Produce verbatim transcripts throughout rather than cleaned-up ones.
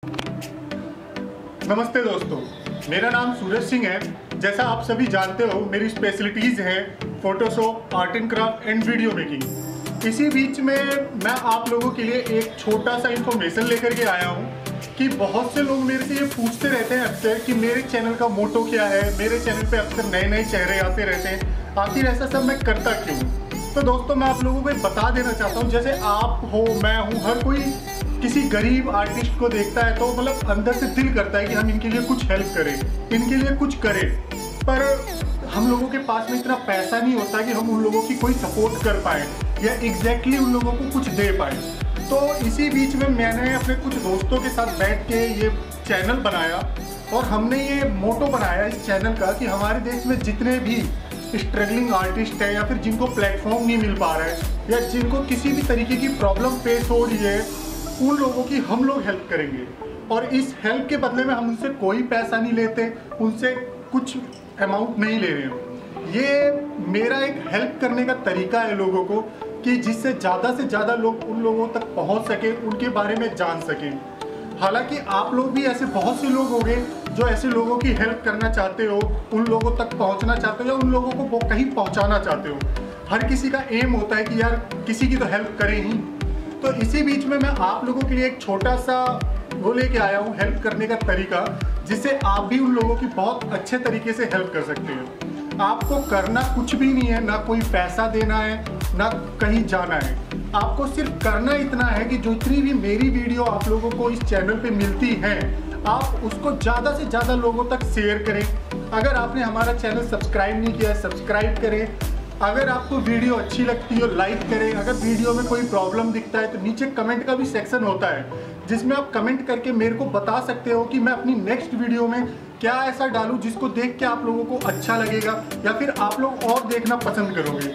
नमस्ते दोस्तों, मेरा नाम सूरज सिंह है। जैसा आप सभी जानते हो, मेरी स्पेशलिटीज़ हैं Photoshop, art and craft and video making. इसी बीच में मैं आप लोगों के लिए एक छोटा सा इन्फॉर्मेशन लेकर के आया हूँ कि बहुत से लोग मेरे से ये पूछते रहते हैं अक्सर कि मेरे चैनल का मोटो क्या है। मेरे चैनल पे अक्सर नए नए चेहरे आते रहते हैं, आखिर ऐसा सब मैं करता क्यों? तो दोस्तों, मैं आप लोगों को बता देना चाहता हूँ, जैसे आप हो, मैं हूँ, हर कोई किसी गरीब आर्टिस्ट को देखता है तो मतलब अंदर से दिल करता है कि हम इनके लिए कुछ हेल्प करें, इनके लिए कुछ करें। पर हम लोगों के पास में इतना पैसा नहीं होता कि हम उन लोगों की कोई सपोर्ट कर पाए या एग्जैक्टली उन लोगों को कुछ दे पाए। तो इसी बीच में मैंने अपने कुछ दोस्तों के साथ बैठ के ये चैनल बनाया और हमने ये मोटो बनाया इस चैनल का कि हमारे देश में जितने भी स्ट्रगलिंग आर्टिस्ट है या फिर जिनको प्लेटफॉर्म नहीं मिल पा रहा है या जिनको किसी भी तरीके की प्रॉब्लम फेस हो रही है, उन लोगों की हम लोग हेल्प करेंगे। और इस हेल्प के बदले में हम उनसे कोई पैसा नहीं लेते, उनसे कुछ अमाउंट नहीं ले रहे हैं। ये मेरा एक हेल्प करने का तरीका है लोगों को, कि जिससे ज़्यादा से ज़्यादा लोग उन लोगों तक पहुंच सके, उनके बारे में जान सकें। हालांकि आप लोग भी ऐसे बहुत से लोग होंगे जो ऐसे लोगों की हेल्प करना चाहते हो, उन लोगों तक पहुंचना चाहते हो या उन लोगों को कहीं पहुंचाना चाहते हो। हर किसी का एम होता है कि यार किसी की तो हेल्प करें ही। तो इसी बीच में मैं आप लोगों के लिए एक छोटा सा वो लेके आया हूँ, हेल्प करने का तरीका, जिससे आप भी उन लोगों की बहुत अच्छे तरीके से हेल्प कर सकते हो। आपको करना कुछ भी नहीं है, ना कोई पैसा देना है, ना कहीं जाना है। आपको सिर्फ करना इतना है कि जितनी भी मेरी वीडियो आप लोगों को इस चैनल पे मिलती हैं, आप उसको ज़्यादा से ज़्यादा लोगों तक शेयर करें। अगर आपने हमारा चैनल सब्सक्राइब नहीं किया है, सब्सक्राइब करें। अगर आपको वीडियो अच्छी लगती हो, लाइक करें। अगर वीडियो में कोई प्रॉब्लम दिखता है तो नीचे कमेंट का भी सेक्शन होता है, जिसमें आप कमेंट करके मेरे को बता सकते हो कि मैं अपनी नेक्स्ट वीडियो में क्या ऐसा डालूं जिसको देख के आप लोगों को अच्छा लगेगा या फिर आप लोग और देखना पसंद करोगे।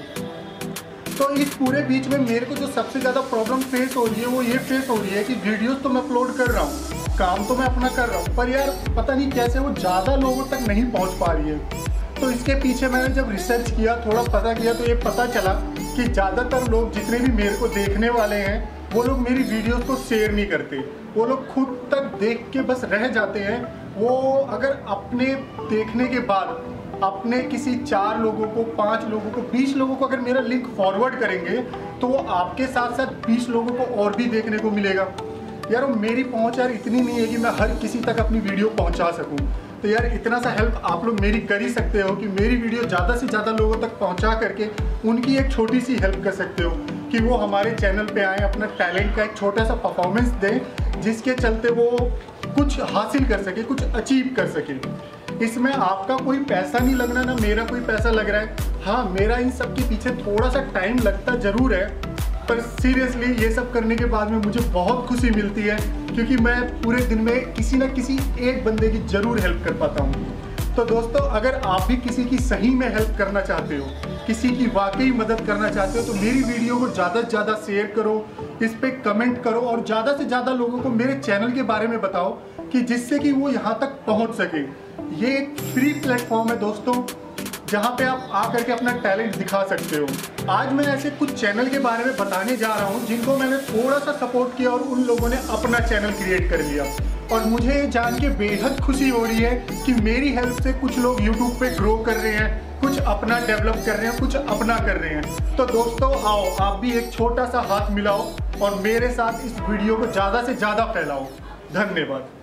तो इस पूरे बीच में मेरे को जो सबसे ज़्यादा प्रॉब्लम फेस हो रही है वो ये फेस हो रही है कि वीडियोस तो मैं अपलोड कर रहा हूँ, काम तो मैं अपना कर रहा हूँ, पर यार पता नहीं कैसे वो ज़्यादा लोगों तक नहीं पहुँच पा रही है। तो इसके पीछे मैंने जब रिसर्च किया, थोड़ा पता किया, तो ये पता चला कि ज़्यादातर लोग जितने भी मेरे को देखने वाले हैं वो लोग मेरी वीडियोस को शेयर नहीं करते। वो लोग खुद तक देख के बस रह जाते हैं। वो अगर अपने देखने के बाद अपने किसी चार लोगों को, पाँच लोगों को, बीस लोगों को अगर मेरा लिंक फॉरवर्ड करेंगे तो वो आपके साथ साथ बीस लोगों को और भी देखने को मिलेगा। यार वो मेरी पहुँच यार इतनी नहीं है कि मैं हर किसी तक अपनी वीडियो पहुँचा सकूँ। तो यार इतना सा हेल्प आप लोग मेरी कर ही सकते हो कि मेरी वीडियो ज़्यादा से ज़्यादा लोगों तक पहुंचा करके उनकी एक छोटी सी हेल्प कर सकते हो कि वो हमारे चैनल पे आएँ, अपना टैलेंट का एक छोटा सा परफॉर्मेंस दें, जिसके चलते वो कुछ हासिल कर सके, कुछ अचीव कर सके। इसमें आपका कोई पैसा नहीं लगना, ना मेरा कोई पैसा लग रहा है। हाँ, मेरा इन सब के पीछे थोड़ा सा टाइम लगता ज़रूर है, पर सीरियसली ये सब करने के बाद में मुझे बहुत खुशी मिलती है, क्योंकि मैं पूरे दिन में किसी न किसी एक बंदे की ज़रूर हेल्प कर पाता हूँ। तो दोस्तों, अगर आप भी किसी की सही में हेल्प करना चाहते हो, किसी की वाकई मदद करना चाहते हो, तो मेरी वीडियो को ज़्यादा से ज़्यादा शेयर करो, इस पर कमेंट करो और ज़्यादा से ज़्यादा लोगों को मेरे चैनल के बारे में बताओ, कि जिससे कि वो यहाँ तक पहुँच सके। ये एक फ्री प्लेटफॉर्म है दोस्तों, जहाँ पे आप आकर के अपना टैलेंट दिखा सकते हो। आज मैं ऐसे कुछ चैनल के बारे में बताने जा रहा हूँ जिनको मैंने थोड़ा सा सपोर्ट किया और उन लोगों ने अपना चैनल क्रिएट कर लिया। और मुझे जान के बेहद खुशी हो रही है कि मेरी हेल्प से कुछ लोग यूट्यूब पे ग्रो कर रहे हैं, कुछ अपना डेवलप कर रहे हैं, कुछ अपना कर रहे हैं। तो दोस्तों आओ, आप भी एक छोटा सा हाथ मिलाओ और मेरे साथ इस वीडियो को ज़्यादा से ज़्यादा फैलाओ। धन्यवाद।